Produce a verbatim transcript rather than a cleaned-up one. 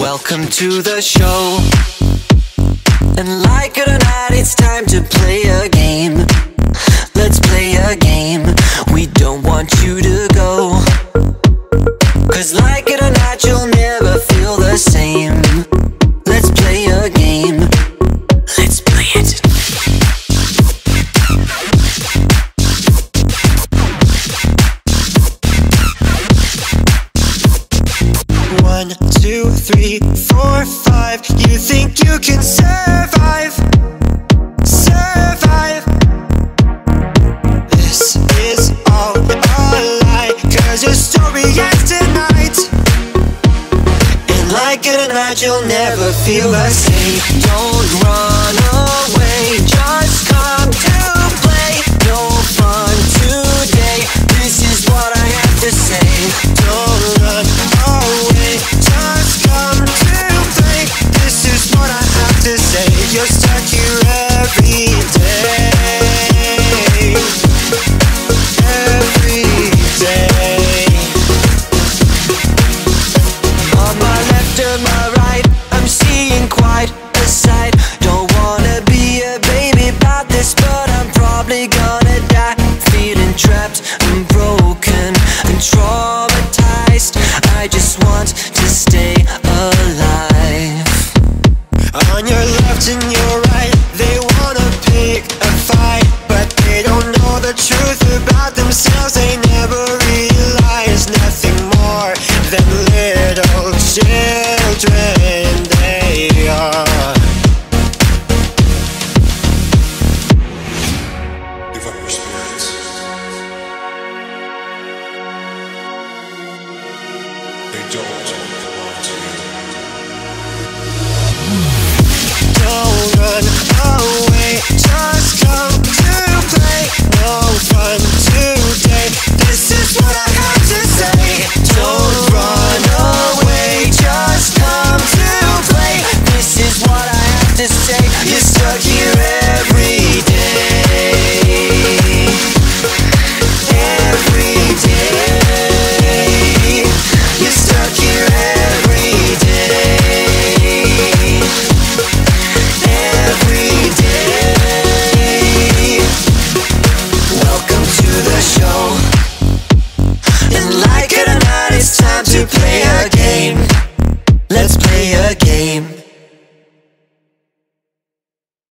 Welcome to the show. And like it or not, it's time to play a game. Let's play a game. We don't want you to go, 'cause like it or not, you'll never feel the same. Let's play a game. Let's play it. One, two, three, four, five. You think you can survive? Survive. This is all a lie, 'cause your story ends tonight. And like it or not, you'll never feel the same. Don't run away, just come to play. No fun today, this is what I have to say. Don't run away, just come to play. This is what I have to say. You're stuck here every day, every day. On my left or my right, I'm seeing quite a sight. Don't wanna be a baby about this, but I'm probably gonna die. Feeling trapped and broken and traumatized. I just want to stay alive. On your left and your right, they wanna pick a fight, but they don't know the truth about themselves. They never realize nothing more than little children they are. Give up your spirits. They don't belong to you. Don't run